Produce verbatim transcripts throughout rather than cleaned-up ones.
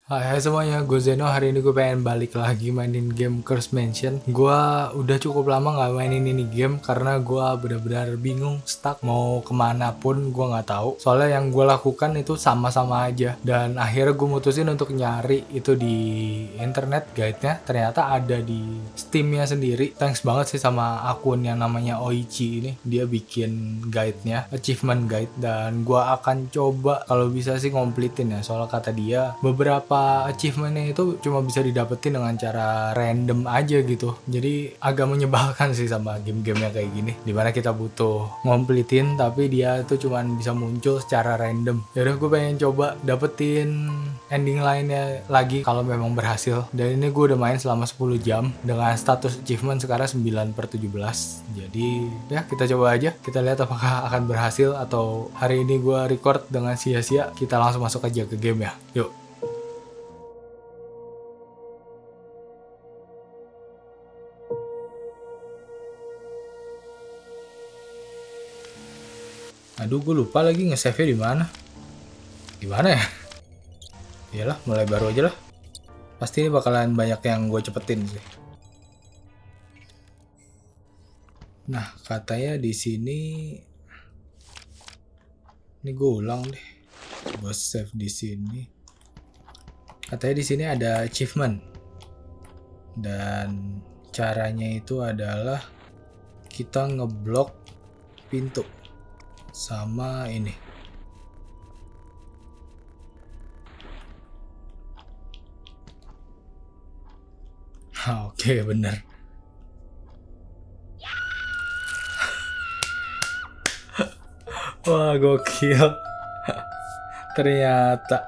Hai, hai semuanya, gue Zeno. Hari ini gue pengen balik lagi mainin game Curse Mansion. Gue udah cukup lama gak mainin ini game karena gue benar-benar bingung, stuck mau kemana pun gue nggak tahu. Soalnya yang gue lakukan itu sama-sama aja. Dan akhirnya gue mutusin untuk nyari itu di internet guide-nya. Ternyata ada di Steam-nya sendiri. Thanks banget sih sama akun yang namanya Oichi ini. Dia bikin guide-nya, achievement guide. Dan gue akan coba kalau bisa sih ngomplitin ya. Soalnya kata dia beberapa achievementnya itu cuma bisa didapetin dengan cara random aja gitu. Jadi agak menyebalkan sih sama game-game yang kayak gini, dimana kita butuh ngomplitin tapi dia tuh cuma bisa muncul secara random. Yaudah, gue pengen coba dapetin ending lainnya lagi kalau memang berhasil. Dan ini gue udah main selama sepuluh jam dengan status achievement sekarang sembilan per tujuh belas. Jadi ya kita coba aja, kita lihat apakah akan berhasil atau hari ini gue record dengan sia-sia. Kita langsung masuk aja ke game ya, yuk. Aduh, gue lupa lagi nge-save-nya di mana. Gimana ya? Iyalah, mulai baru aja lah. Pasti ini bakalan banyak yang gue cepetin sih. Nah, katanya di sini, ini gue ulang deh. Gue save di sini. Katanya di sini ada achievement. Dan caranya itu adalah kita ngeblok pintu sama ini. Ah, oke, okay, bener. Wah, gokil. Ternyata.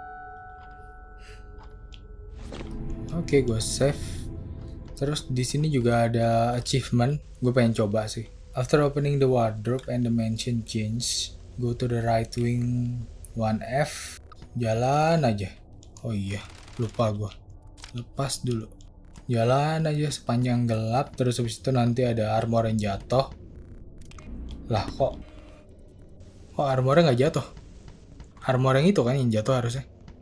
Oke, okay, gue save. Terus di sini juga ada achievement. Gue pengen coba sih. After opening the wardrobe and the mansion change, go to the right wing one F. Jalan aja. Oh iya, lupa gue. Lepas dulu. Jalan aja sepanjang gelap. Terus habis itu nanti ada armor yang jatuh. Lah kok? Kok armornya nggak jatuh? Armor yang itu kan yang jatuh harusnya.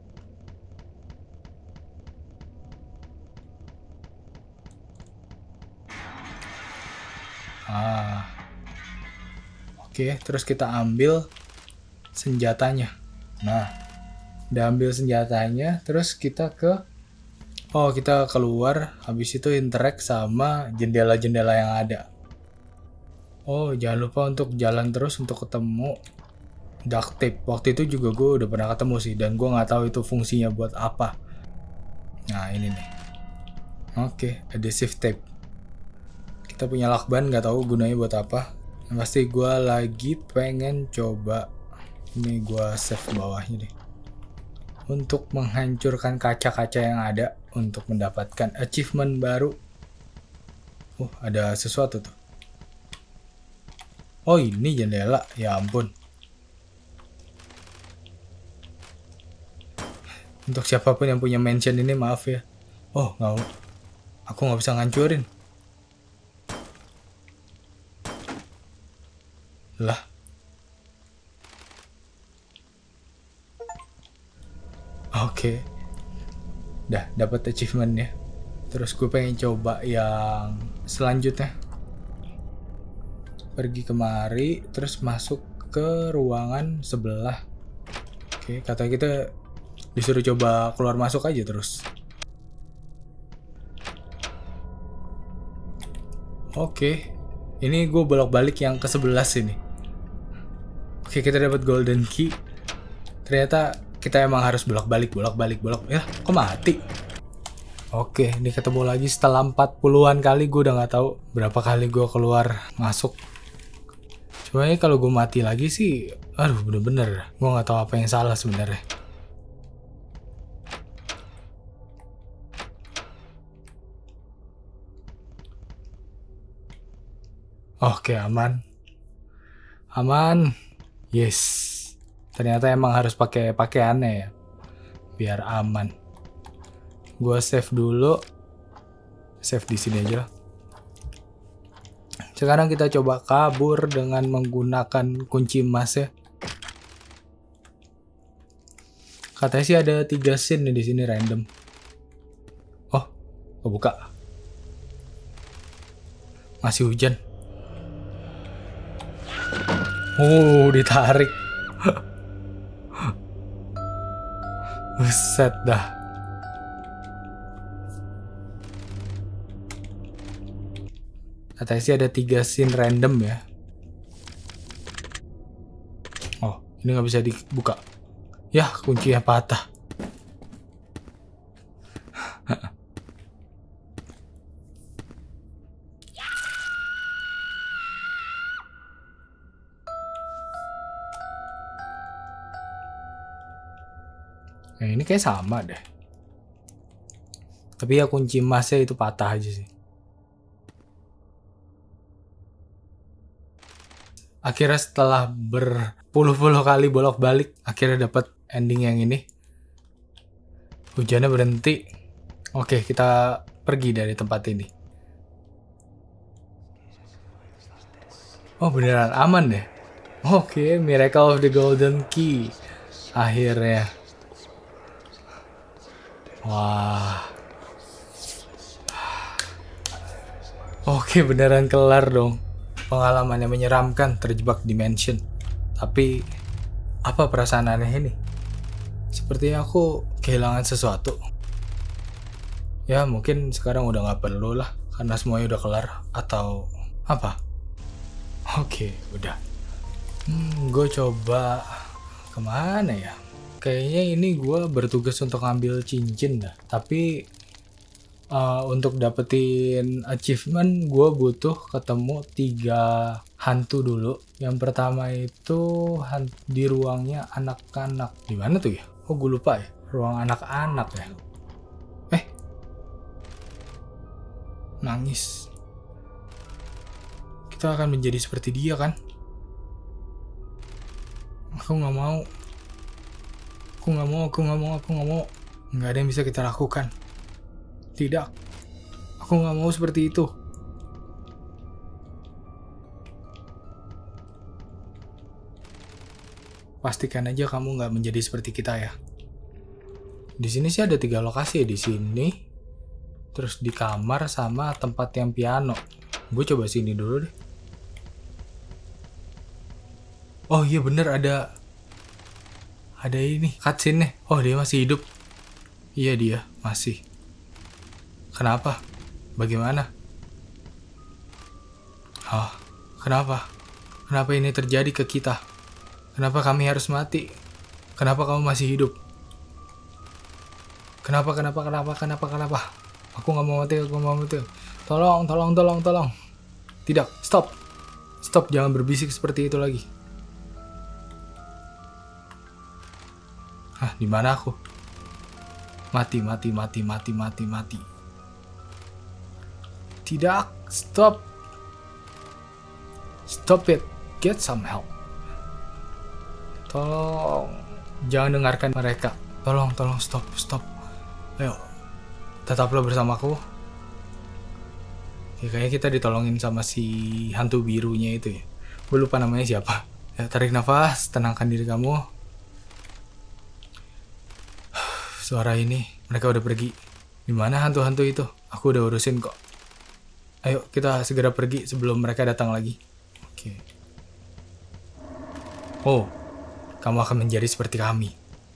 Ah. Oke, terus kita ambil senjatanya. Nah, udah ambil senjatanya, terus kita ke oh, kita keluar, habis itu interact sama jendela-jendela yang ada. Oh, jangan lupa untuk jalan terus untuk ketemu duct tape. Waktu itu juga gue udah pernah ketemu sih, dan gue nggak tahu itu fungsinya buat apa. Nah, ini nih. Oke, adhesive tape. Kita punya lakban, nggak tahu gunanya buat apa. Yang pasti gue lagi pengen coba. Ini gue save bawahnya deh. Untuk menghancurkan kaca-kaca yang ada untuk mendapatkan achievement baru. Oh, ada sesuatu tuh. Oh, ini jendela. Ya ampun. Untuk siapapun yang punya mansion ini, maaf ya. Oh, nggak. Aku nggak bisa ngancurin. Lah. Oke. Okay. Dah dapat achievement ya. Terus gue pengen coba yang selanjutnya. Pergi kemari, terus masuk ke ruangan sebelah. Oke, okay, kata kita disuruh coba keluar masuk aja terus. Oke. Okay. Ini gue bolak-balik yang ke sebelas ini. Oke, kita dapat golden key. Ternyata kita emang harus bolak-balik, bolak-balik, bolak. Ya, kok mati? Oke, ini ketemu lagi setelah empat puluhan kali. Gue udah nggak tahu berapa kali gue keluar masuk. Cuma ini kalau gue mati lagi sih, aduh bener-bener. Gue nggak tahu apa yang salah sebenarnya. Oke, aman. Aman. Yes. Ternyata emang harus pakai pakaiannya ya. Biar aman. Gua save dulu. Save di sini aja lah. Sekarang kita coba kabur dengan menggunakan kunci emas ya. Katanya sih ada tiga scene nih di sini random. Oh, kebuka. Masih hujan. Oh, ditarik. Buset dah. Katanya sih ada tiga scene random ya. Oh, ini nggak bisa dibuka. Yah, kuncinya patah. Nah, ini kayak sama deh. Tapi ya kunci emasnya itu patah aja sih. Akhirnya setelah berpuluh-puluh kali bolak-balik, akhirnya dapat ending yang ini. Hujannya berhenti. Oke, kita pergi dari tempat ini. Oh, beneran aman deh. Oke, Miracle of the Golden Key. Akhirnya. Wah. Oke, beneran kelar dong. Pengalaman yang menyeramkan terjebak di mansion. Tapi apa perasaan aneh ini? Sepertinya aku kehilangan sesuatu. Ya mungkin sekarang udah gak perlu lah, karena semuanya udah kelar. Atau apa? Oke, udah. Hmm, gue coba kemana ya? Kayaknya ini gue bertugas untuk ngambil cincin dah. Tapi Uh, untuk dapetin achievement gue butuh ketemu tiga hantu dulu. Yang pertama itu di ruangnya anak-anak. Di mana tuh ya? Oh, gue lupa ya. Ruang anak-anak ya. Eh, nangis. Kita akan menjadi seperti dia kan? Aku nggak mau. Aku nggak mau. Aku nggak mau. Aku nggak mau. Nggak ada yang bisa kita lakukan. Tidak, aku nggak mau seperti itu. Pastikan aja kamu nggak menjadi seperti kita ya. Di sini sih ada tiga lokasi ya, di sini, terus di kamar sama tempat yang piano. Gue coba sini dulu deh. Oh iya bener, ada, ada ini cutscene-nya. Oh dia masih hidup. Iya dia masih. Kenapa? Bagaimana? Oh, kenapa? Kenapa ini terjadi ke kita? Kenapa kami harus mati? Kenapa kamu masih hidup? Kenapa, kenapa, kenapa, kenapa, kenapa? Aku nggak mau mati, aku nggak mau mati. Tolong, tolong, tolong, tolong. Tidak, stop. Stop, jangan berbisik seperti itu lagi. Hah, di mana aku? Mati, mati, mati, mati, mati, mati. Tidak, stop. Stop it. Get some help. Tolong, jangan dengarkan mereka. Tolong, tolong, stop, stop. Ayo, tetaplah bersamaku. Ya, kayaknya kita ditolongin sama si hantu birunya itu ya. Gue lupa namanya siapa. Ya, tarik nafas, tenangkan diri kamu. Suara ini, mereka udah pergi. Di mana hantu-hantu itu? Aku udah urusin kok. Ayo kita segera pergi sebelum mereka datang lagi. Oke. Oh, kamu akan menjadi seperti kami.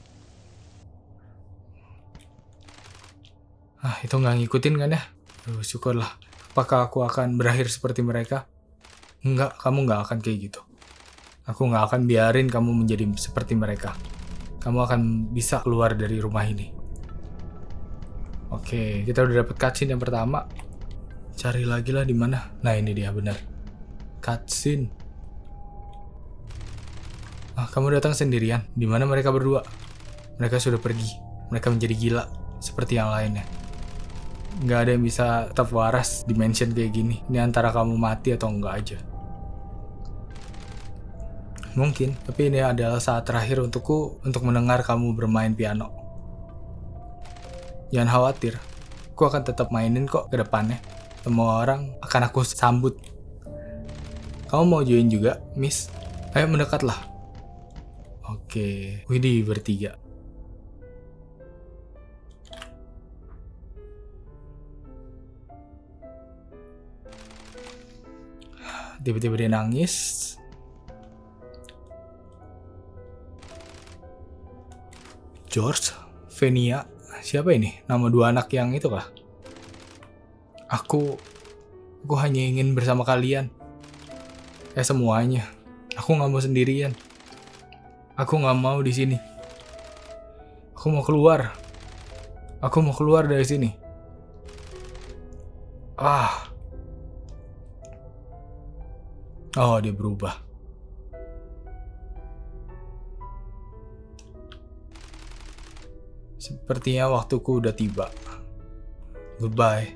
Ah, itu nggak ngikutin kan ya? Duh, syukurlah. Apakah aku akan berakhir seperti mereka? Enggak, kamu nggak akan kayak gitu. Aku nggak akan biarin kamu menjadi seperti mereka. Kamu akan bisa keluar dari rumah ini. Oke, kita udah dapet cutscene yang pertama. Cari lagi lah di mana. Nah ini dia benar. Cutscene. Ah, kamu datang sendirian. Di mana mereka berdua? Mereka sudah pergi. Mereka menjadi gila seperti yang lainnya. Nggak ada yang bisa tetap waras di mansion kayak gini. Ini antara kamu mati atau enggak aja. Mungkin, tapi ini adalah saat terakhir untukku untuk mendengar kamu bermain piano. Jangan khawatir, aku akan tetap mainin kok ke depannya. Semua orang akan aku sambut. Kamu mau join juga, Miss? Ayo mendekatlah. Oke, widih bertiga. tiba-tiba dia nangis. George, Venia, siapa ini? Nama dua anak yang itu kah? Aku, aku hanya ingin bersama kalian. Eh semuanya. Aku nggak mau sendirian. Aku nggak mau di sini. Aku mau keluar. Aku mau keluar dari sini. Ah. Oh, dia berubah. Sepertinya waktuku udah tiba. Goodbye.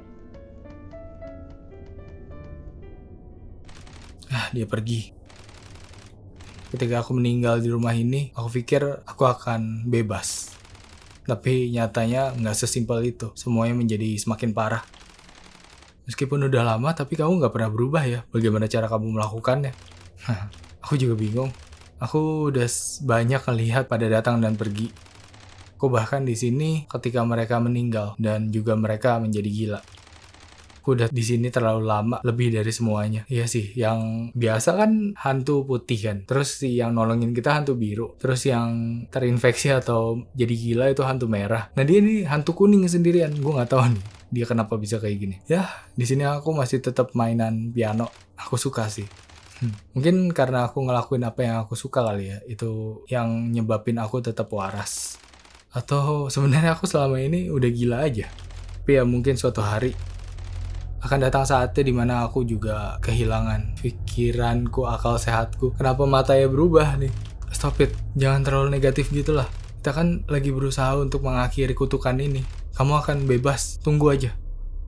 Ah, dia pergi. Ketika aku meninggal di rumah ini, aku pikir aku akan bebas. Tapi nyatanya nggak sesimpel itu. Semuanya menjadi semakin parah. Meskipun udah lama, tapi kamu nggak pernah berubah ya. Bagaimana cara kamu melakukannya? Aku juga bingung. Aku udah banyak lihat pada datang dan pergi. Aku bahkan di sini ketika mereka meninggal dan juga mereka menjadi gila. Aku udah di sini terlalu lama, lebih dari semuanya. Iya sih, yang biasa kan hantu putih kan. Terus si yang nolongin kita hantu biru. Terus yang terinfeksi atau jadi gila itu hantu merah. Nah dia nih hantu kuning sendirian. Gue nggak tahu nih dia kenapa bisa kayak gini. Ya, di sini aku masih tetap mainan piano. Aku suka sih. Hmm. Mungkin karena aku ngelakuin apa yang aku suka kali ya. Itu yang nyebabin aku tetap waras. Atau sebenarnya aku selama ini udah gila aja. Tapi ya mungkin suatu hari akan datang saatnya dimana aku juga kehilangan pikiranku, akal sehatku. Kenapa matanya berubah nih? Stop it. Jangan terlalu negatif gitu lah. Kita kan lagi berusaha untuk mengakhiri kutukan ini. Kamu akan bebas. Tunggu aja.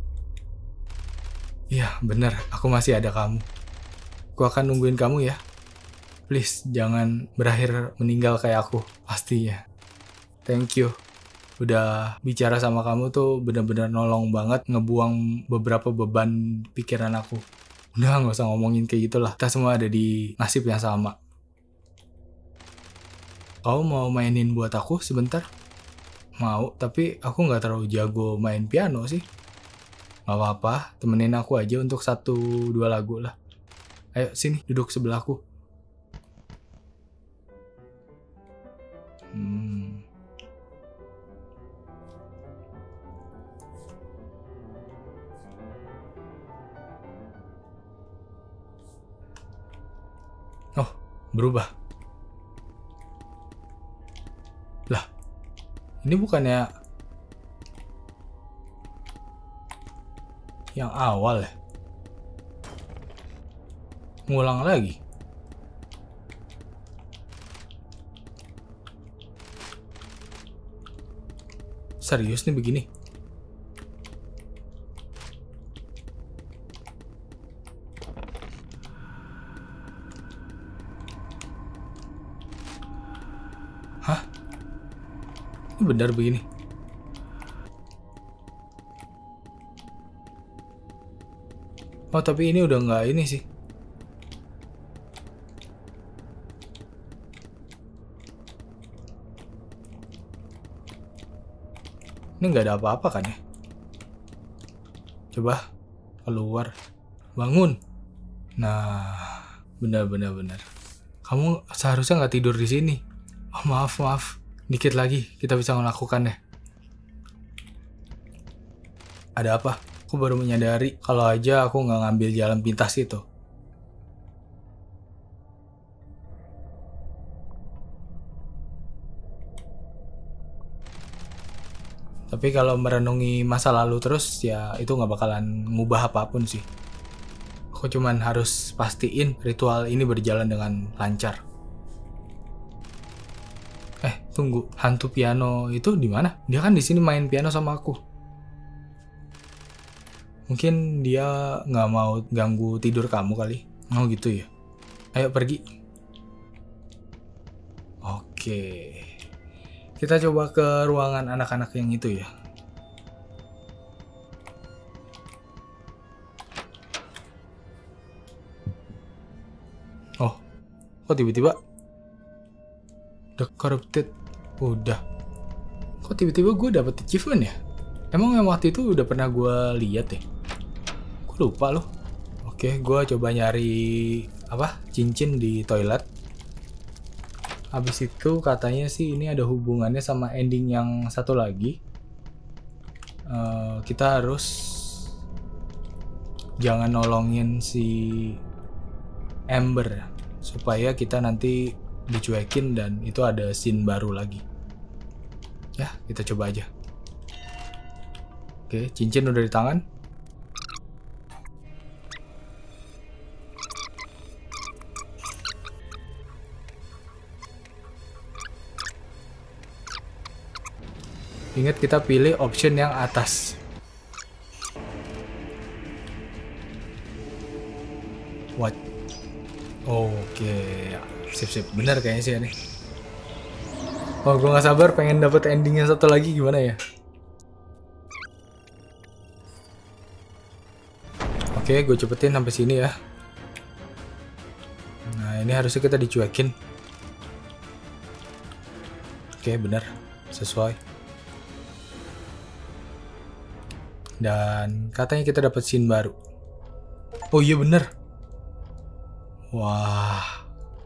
Iya, bener. Aku masih ada kamu. Aku akan nungguin kamu ya. Please, jangan berakhir meninggal kayak aku. Pastinya. Thank you. Udah bicara sama kamu tuh bener-bener nolong banget, ngebuang beberapa beban pikiran aku. Udah gak usah ngomongin kayak gitulah. Kita semua ada di nasib yang sama. Kamu mau mainin buat aku sebentar? Mau, tapi aku gak terlalu jago main piano sih. Gak apa-apa, temenin aku aja untuk satu dua lagu lah. Ayo sini, duduk sebelahku. Hmm. Oh, berubah. Lah, ini bukannya yang awal ya? Ngulang lagi. Serius nih begini? Hah? Ini benar begini? Oh, tapi ini udah nggak ini sih. Ini nggak ada apa-apa kan ya? Coba keluar, bangun. Nah, benar-benar benar. Kamu seharusnya nggak tidur di sini. Oh, maaf maaf. Dikit lagi kita bisa melakukannya. Ada apa? Aku baru menyadari kalau aja aku nggak ngambil jalan pintas itu. Tapi kalau merenungi masa lalu terus ya itu nggak bakalan ngubah apapun sih. Aku cuman harus pastiin ritual ini berjalan dengan lancar. Eh, tunggu. Hantu piano itu di mana? Dia kan di sini main piano sama aku. Mungkin dia nggak mau ganggu tidur kamu kali. Oh gitu ya. Ayo pergi. Oke. Kita coba ke ruangan anak-anak yang itu ya. Oh, kok tiba-tiba The Corrupted udah. Kok tiba-tiba gue dapet achievement ya? Emang yang waktu itu udah pernah gue lihat ya? Gue lupa loh. Oke, gua coba nyari apa? Cincin di toilet. Habis itu katanya sih ini ada hubungannya sama ending yang satu lagi. Uh, kita harus jangan nolongin si Amber supaya kita nanti dicuekin dan itu ada scene baru lagi. Ya, kita coba aja. Oke, cincin udah di tangan. Ingat kita pilih option yang atas. What? Oke, sip sip, bener kayaknya sih ini. Oh, gue nggak sabar pengen dapet ending yang satu lagi, gimana ya? Oke, gue cepetin sampai sini ya. Nah, ini harusnya kita dicuekin. Oke, bener, sesuai. Dan katanya kita dapat scene baru. Oh iya bener. Wah.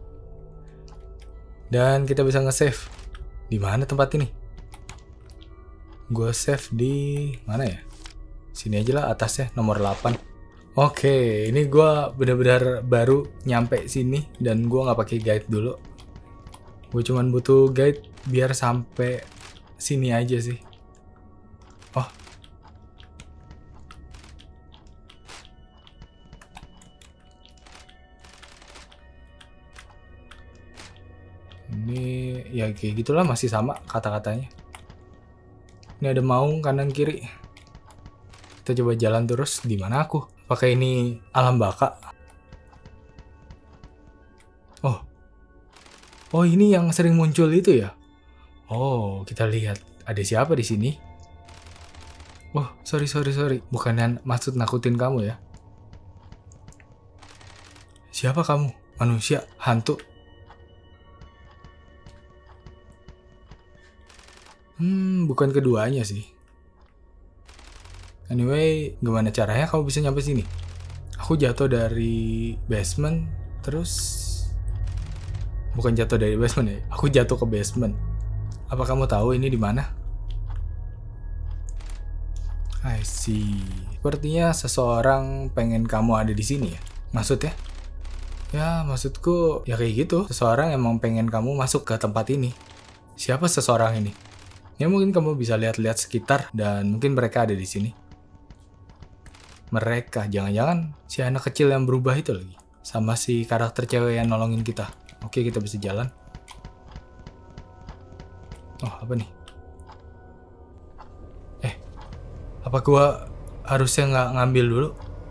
Dan kita bisa nge-save. Di mana tempat ini? Gue save di mana ya? Sini aja lah atasnya, nomor delapan. Oke, ini gue benar-benar baru nyampe sini dan gue nggak pakai guide dulu. Gue cuman butuh guide biar sampai sini aja sih. Oh. Ini ya kayak gitulah, masih sama kata-katanya. Ini ada maung kanan kiri. Kita coba jalan terus. Di mana aku? Apakah ini alam baka? Oh. Oh, ini yang sering muncul itu ya? Oh, kita lihat. Ada siapa di sini? Oh, sorry sorry sorry. Bukan yang maksud nakutin kamu ya. Siapa kamu? Manusia? Hantu? Hmm, bukan keduanya sih. Anyway, gimana caranya kamu bisa nyampe sini? Aku jatuh dari basement, terus... Bukan jatuh dari basement ya, aku jatuh ke basement. Apa kamu tahu ini di mana? I see. Sepertinya seseorang pengen kamu ada di sini ya. Maksudnya? Ya, maksudku ya kayak gitu. Seseorang emang pengen kamu masuk ke tempat ini. Siapa seseorang ini? Ya mungkin kamu bisa lihat-lihat sekitar dan mungkin mereka ada di sini. Mereka, jangan-jangan si anak kecil yang berubah itu lagi. Sama si karakter cewek yang nolongin kita. Oke, kita bisa jalan. Oh, apa nih? Eh, apa gua harusnya nggak ngambil dulu?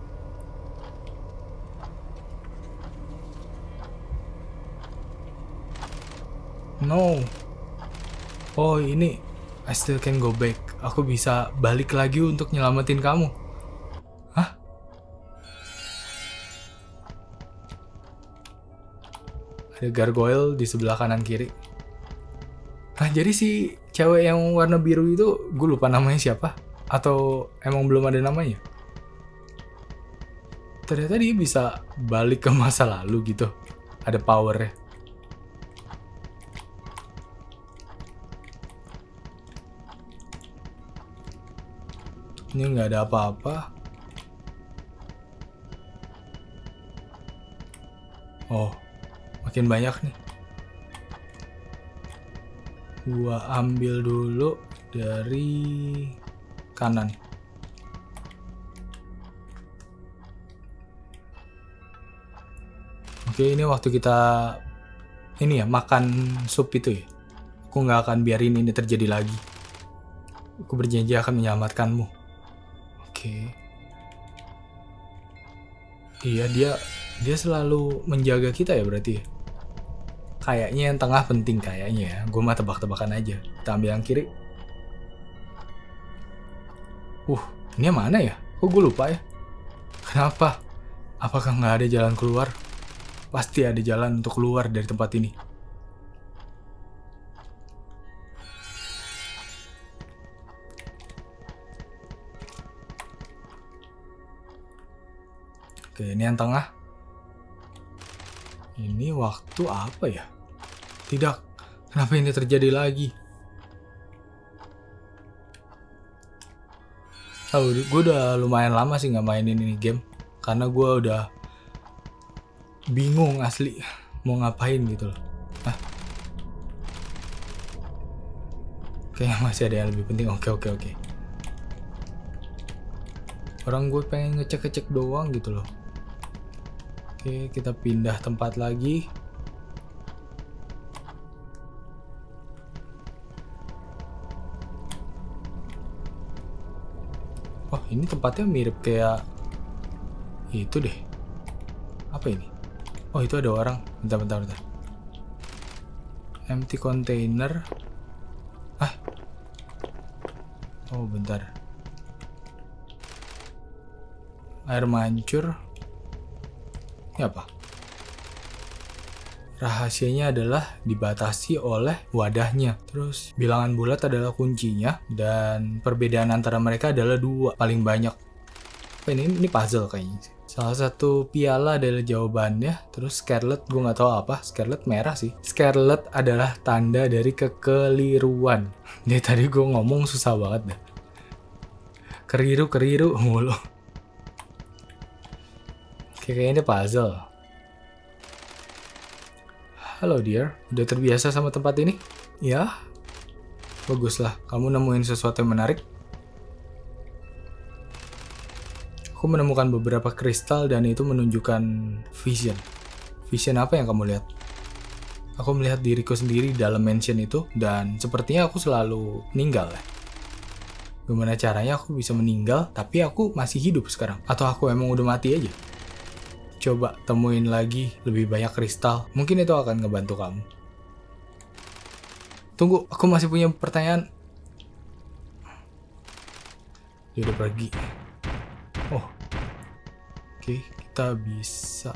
No. Oh, ini I still can go back. Aku bisa balik lagi untuk nyelamatin kamu. Hah? Ada gargoyle di sebelah kanan kiri. Nah, jadi si cewek yang warna biru itu, gue lupa namanya siapa. Atau emang belum ada namanya? Ternyata dia bisa balik ke masa lalu gitu. Ada powernya. Ini nggak ada apa-apa. Oh, makin banyak nih. Gua ambil dulu dari kanan. Oke, ini waktu kita ini ya makan sup itu ya. Aku nggak akan biarin ini terjadi lagi. Aku berjanji akan menyelamatkanmu. Oke. Iya, dia dia selalu menjaga kita ya berarti. Kayaknya yang tengah penting kayaknya ya. Gue mah tebak-tebakan aja. Kita ambil yang kiri. Uh, ini yang mana ya? Kok gue lupa ya? Kenapa? Apakah nggak ada jalan keluar? Pasti ada jalan untuk keluar dari tempat ini. Oke, ini yang tengah. Ini waktu apa ya? Tidak. Kenapa ini terjadi lagi? Oh, gue udah lumayan lama sih nggak mainin ini game. Karena gue udah bingung asli mau ngapain gitu loh. Hah? Kayaknya masih ada yang lebih penting. Oke, oke, oke. Orang gue pengen ngecek-ngecek doang gitu loh. Oke, kita pindah tempat lagi. Oh, ini tempatnya mirip kayak itu deh. Apa ini? Oh, itu ada orang. Bentar, bentar, bentar. Empty container. Ah. Oh, bentar. Air mancur. Ini apa? Rahasianya adalah dibatasi oleh wadahnya. Terus bilangan bulat adalah kuncinya. Dan perbedaan antara mereka adalah dua. Paling banyak. Apa ini? Ini puzzle kayaknya sih. Salah satu piala adalah jawabannya. Terus scarlet gue nggak tahu apa. Scarlet merah sih. Scarlet adalah tanda dari kekeliruan. Dari tadi gue ngomong susah banget dah. Keriru-keriru mulu. Kayaknya ini puzzle. Halo dear, udah terbiasa sama tempat ini? Ya, baguslah. Kamu nemuin sesuatu yang menarik? Aku menemukan beberapa kristal dan itu menunjukkan vision. Vision apa yang kamu lihat? Aku melihat diriku sendiri dalam mansion itu dan sepertinya aku selalu meninggal ya. Gimana caranya aku bisa meninggal tapi aku masih hidup sekarang? Atau aku emang udah mati aja? Coba temuin lagi lebih banyak kristal. Mungkin itu akan ngebantu kamu. Tunggu, aku masih punya pertanyaan. Dia udah pergi. Oh. Oke, kita bisa.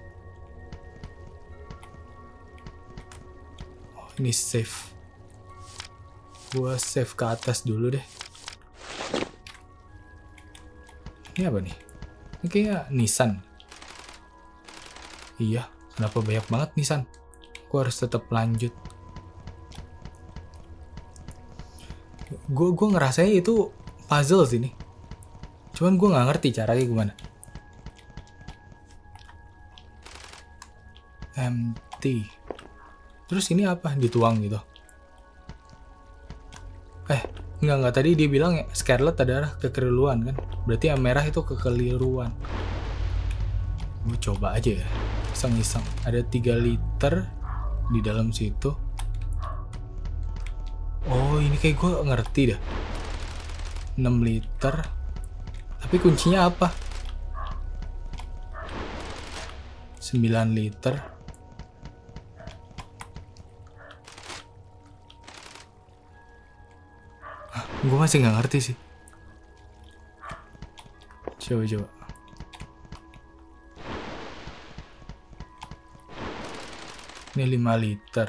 Oh, ini save. Gua save ke atas dulu deh. Ini apa nih? Ini kayak Nissan. Iya, kenapa banyak banget Nissan? Aku harus tetap lanjut. Gue gue ngerasanya itu puzzle sih nih. Cuman gue nggak ngerti caranya gimana. Empty. Terus ini apa? Dituang gitu. Eh, enggak enggak tadi dia bilang ya scarlet adalah kekeliruan kan? Berarti yang merah itu kekeliruan. Gue coba aja ya. Iseng-iseng. Ada tiga liter di dalam situ. Oh, ini kayak gue ngerti dah. enam liter. Tapi kuncinya apa? sembilan liter. Hah, gue masih nggak ngerti sih. Coba-coba. Ini lima liter.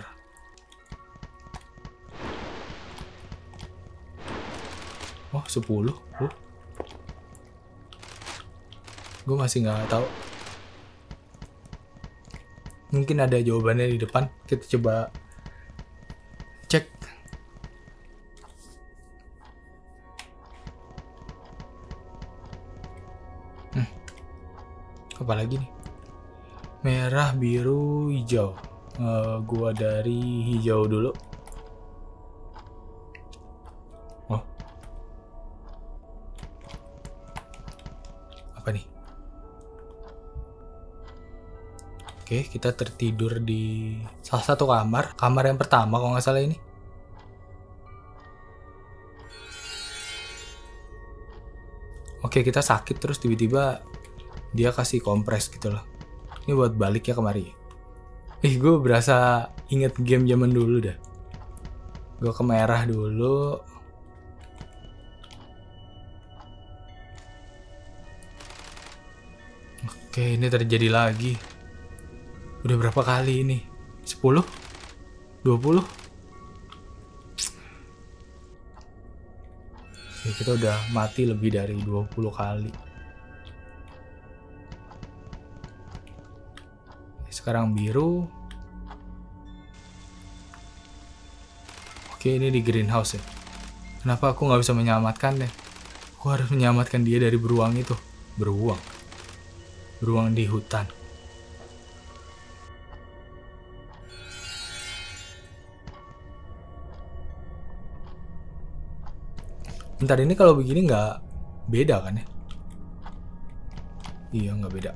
Oh, sepuluh. Oh. Gue masih nggak tahu. Mungkin ada jawabannya di depan. Kita coba cek. Hmm. Apa lagi nih? Merah, biru, hijau. Uh, gua dari hijau dulu. Oh, apa nih? Oke, kita tertidur di salah satu kamar. Kamar yang pertama kalau nggak salah ini. Oke, kita sakit terus tiba-tiba dia kasih kompres gitu loh. Ini buat balik ya kemari. Ih, gue berasa inget game zaman dulu dah. Gue ke merah dulu. Oke, ini terjadi lagi. Udah berapa kali ini? sepuluh? dua puluh? Oke, kita udah mati lebih dari dua puluh kali. Sekarang biru. Oke, ini di greenhouse ya. Kenapa aku nggak bisa menyelamatkan deh? Aku harus menyelamatkan dia dari beruang itu. Beruang. Beruang di hutan. Bentar, ini kalau begini nggak beda kan ya? Iya, nggak beda.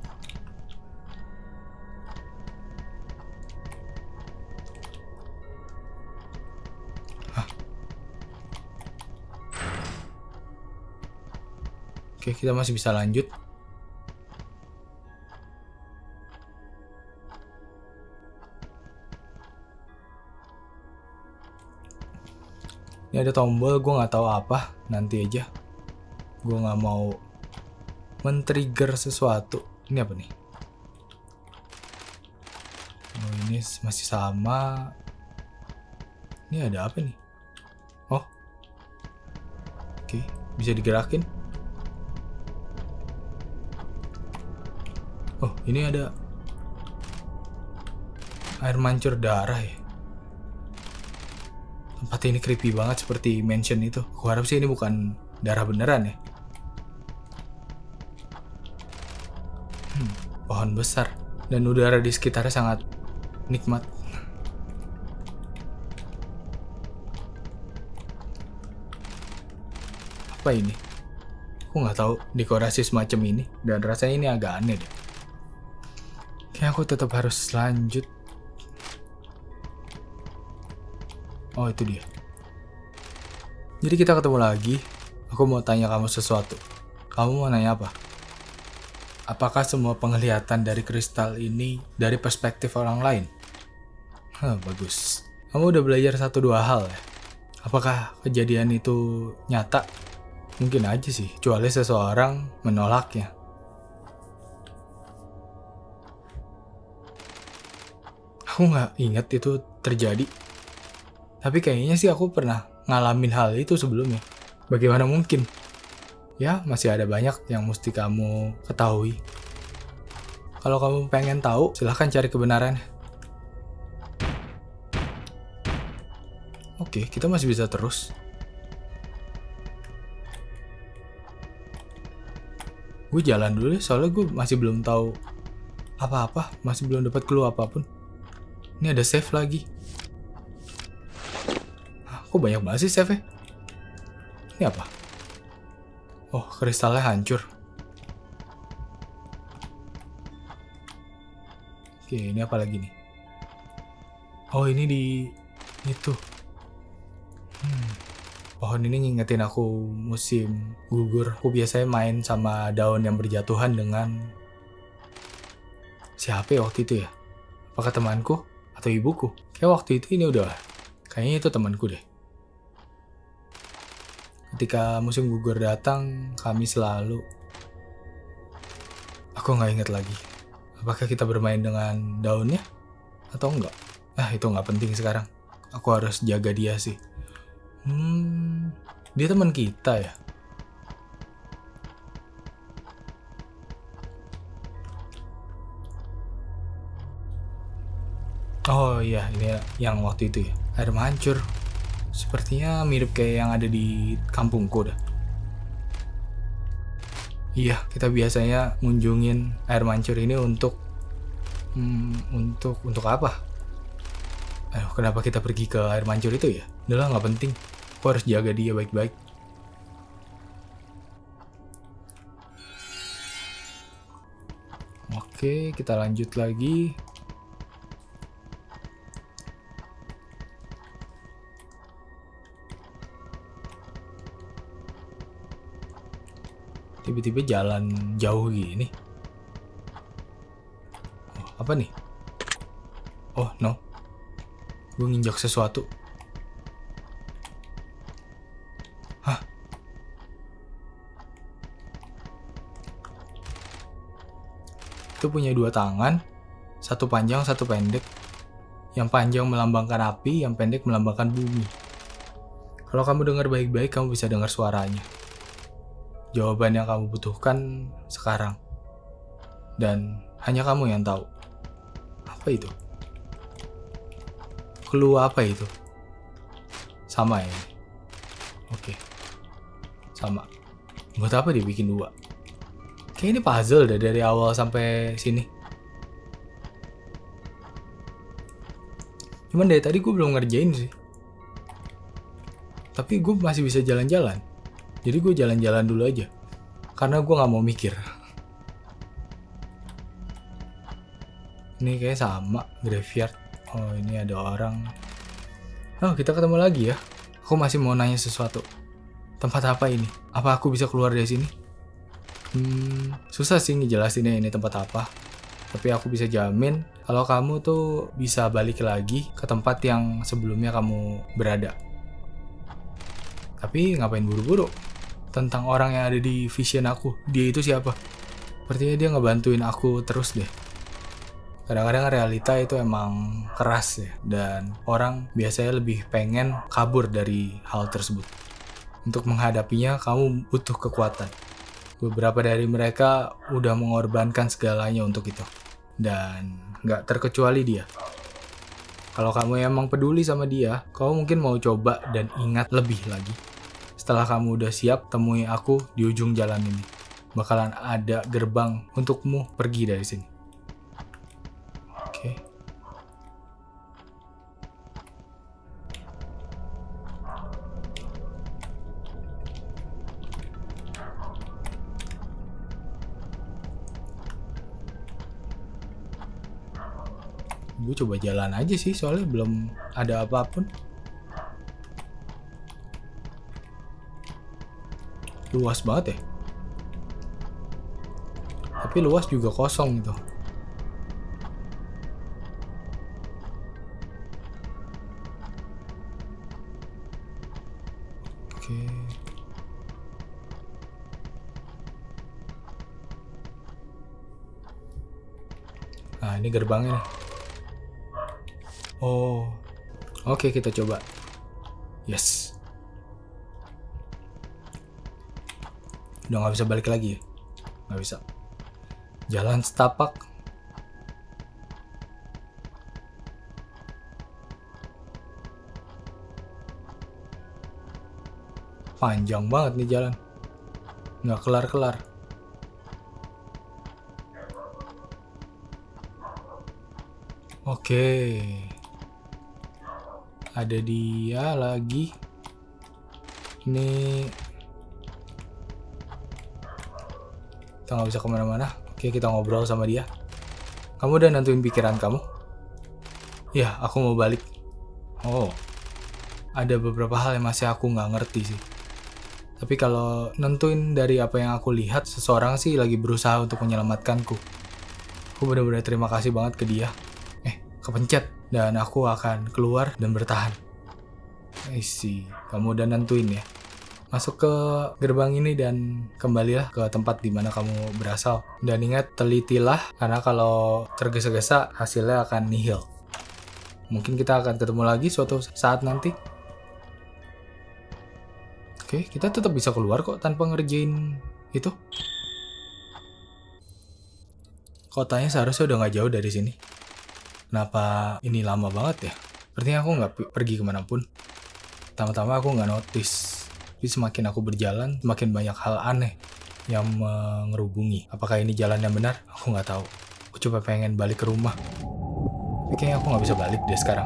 Hah. Oke, kita masih bisa lanjut. Ini ada tombol, gue nggak tahu apa. Nanti aja. Gue nggak mau men-trigger sesuatu. Ini apa nih? Oh, ini masih sama. Ini ada apa nih? Oh. Oke, bisa digerakin. Oh, ini ada air mancur darah ya. Tempat ini creepy banget seperti mansion itu. Aku harap sih ini bukan darah beneran ya. Hmm, pohon besar. Dan udara di sekitarnya sangat nikmat. Apa ini? Aku nggak tahu dekorasi semacam ini. Dan rasanya ini agak aneh deh. Kayaknya aku tetap harus lanjut. Oh, itu dia. Jadi kita ketemu lagi. Aku mau tanya kamu sesuatu. Kamu mau nanya apa? Apakah semua penglihatan dari kristal ini dari perspektif orang lain? Hah, bagus. Kamu udah belajar satu dua hal ya? Apakah kejadian itu nyata? Mungkin aja sih, kecuali seseorang menolaknya. Aku nggak ingat itu terjadi. Tapi kayaknya sih aku pernah ngalamin hal itu sebelumnya. Bagaimana mungkin? Ya, masih ada banyak yang mesti kamu ketahui. Kalau kamu pengen tahu, silahkan cari kebenarannya. Oke, kita masih bisa terus. Gue jalan dulu deh, soalnya gue masih belum tahu apa-apa. Masih belum dapat clue apapun. Ini ada save lagi. Kok banyak banget sih save-nya? Ini apa? Oh, kristalnya hancur. Oke, ini apa lagi nih? Oh, ini di itu. Hmm. Pohon ini ngingetin aku musim gugur. Aku biasanya main sama daun yang berjatuhan dengan siapa ya waktu itu ya? Apakah temanku atau ibuku? Kayak waktu itu ini udah. Kayaknya itu temanku deh. Ketika musim gugur datang, kami selalu... Aku nggak ingat lagi. Apakah kita bermain dengan daunnya? Atau enggak? Ah, itu nggak penting sekarang. Aku harus jaga dia sih. Hmm, dia teman kita ya? Oh iya, ini yang waktu itu ya. Air mancur. Sepertinya mirip kayak yang ada di kampungku dah. Iya, kita biasanya ngunjungin air mancur ini untuk hmm, untuk untuk apa? Aduh, kenapa kita pergi ke air mancur itu ya? Udah lah, nggak penting. Aku harus jaga dia baik-baik. Oke, kita lanjut lagi. Tiba-tiba jalan jauh gini. Oh, apa nih? Oh, no. Gue nginjak sesuatu. Hah? Itu punya dua tangan. Satu panjang, satu pendek. Yang panjang melambangkan api, yang pendek melambangkan bumi. Kalau kamu dengar baik-baik, kamu bisa dengar suaranya. Jawaban yang kamu butuhkan sekarang. Dan hanya kamu yang tahu. Apa itu? Clue apa itu? Sama ya? Oke. Sama. Buat apa dia bikin dua? Kayak ini puzzle deh dari awal sampai sini. Cuman dari tadi gue belum ngerjain sih. Tapi gue masih bisa jalan-jalan. Jadi gue jalan-jalan dulu aja. Karena gue gak mau mikir. Ini kayak sama, graveyard. Oh, ini ada orang. Oh, kita ketemu lagi ya. Aku masih mau nanya sesuatu. Tempat apa ini? Apa aku bisa keluar dari sini? Hmm, susah sih ngejelasinnya ini tempat apa. Tapi aku bisa jamin kalau kamu tuh bisa balik lagi ke tempat yang sebelumnya kamu berada. Tapi ngapain buru-buru? Tentang orang yang ada di vision aku. Dia itu siapa? Sepertinya dia ngebantuin aku terus deh. Kadang-kadang realita itu emang keras ya. Dan orang biasanya lebih pengen kabur dari hal tersebut. Untuk menghadapinya kamu butuh kekuatan. Beberapa dari mereka udah mengorbankan segalanya untuk itu. Dan gak terkecuali dia. Kalau kamu emang peduli sama dia, kamu mungkin mau coba dan ingat lebih lagi. Setelah kamu udah siap, temui aku di ujung jalan ini. Bakalan ada gerbang untukmu pergi dari sini. Oke. Gue coba jalan aja sih, soalnya belum ada apapun. Luas banget ya. Tapi luas juga kosong gitu. Oke. Nah, ini gerbangnya nih. Oh, oke, kita coba. Yes. Udah nggak bisa balik lagi ya? Nggak bisa. Jalan setapak. Panjang banget nih jalan. Nggak kelar-kelar. Oke. Ada dia lagi. Ini kita nggak bisa kemana-mana. Oke, kita ngobrol sama dia. Kamu udah nentuin pikiran kamu? Ya, aku mau balik. Oh, ada beberapa hal yang masih aku nggak ngerti sih. Tapi kalau nentuin dari apa yang aku lihat, seseorang sih lagi berusaha untuk menyelamatkanku. Aku benar-benar terima kasih banget ke dia. Eh, kepencet. Dan aku akan keluar dan bertahan. I see. Kamu udah nentuin ya? Masuk ke gerbang ini dan kembalilah ke tempat di mana kamu berasal. Dan ingat, telitilah, karena kalau tergesa-gesa hasilnya akan nihil. Mungkin kita akan ketemu lagi suatu saat nanti. Oke, kita tetap bisa keluar kok tanpa ngerjain itu. Kotanya seharusnya udah gak jauh dari sini. Kenapa ini lama banget ya? Sepertinya aku gak pergi kemanapun. Pertama-tama aku gak notice. Tapi semakin aku berjalan, semakin banyak hal aneh yang mengerubungi. Apakah ini jalan yang benar? Aku nggak tahu. Aku coba pengen balik ke rumah. Tapi kayaknya aku nggak bisa balik deh sekarang.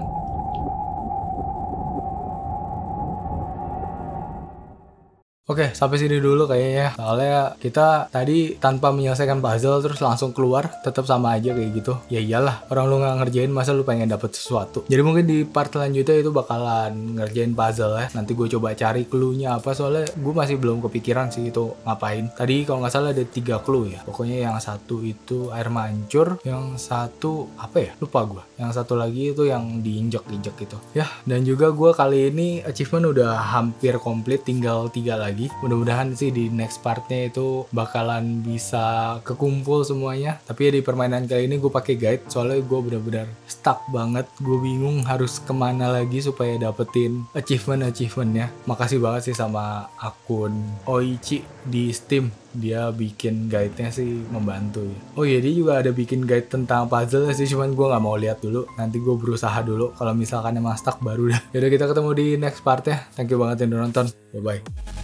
Oke, sampai sini dulu kayaknya. Soalnya kita tadi tanpa menyelesaikan puzzle terus langsung keluar, tetap sama aja kayak gitu. Ya iyalah, orang lu nggak ngerjain masa lu pengen dapet sesuatu. Jadi mungkin di part selanjutnya itu bakalan ngerjain puzzle ya. Nanti gue coba cari clue-nya apa, soalnya gue masih belum kepikiran sih itu ngapain. Tadi kalau nggak salah ada tiga clue ya. Pokoknya yang satu itu air mancur, yang satu apa ya? Lupa gue. Yang satu lagi itu yang diinjek-injek gitu. Ya, dan juga gue kali ini achievement udah hampir komplit, tinggal tiga lagi. lagi. Mudah-mudahan sih di next partnya itu bakalan bisa kekumpul semuanya. Tapi ya di permainan kali ini gue pakai guide soalnya gue benar-benar stuck banget. Gue bingung harus kemana lagi supaya dapetin achievement-achievementnya. Makasih banget sih sama akun Oichi di Steam. Dia bikin guide-nya sih membantu ya. Oh iya, dia juga ada bikin guide tentang puzzle sih, cuman gue nggak mau lihat dulu. Nanti gue berusaha dulu. Kalau misalkan emang stuck baru dah. Yaudah, kita ketemu di next part ya. Thank you banget yang udah nonton. Bye bye.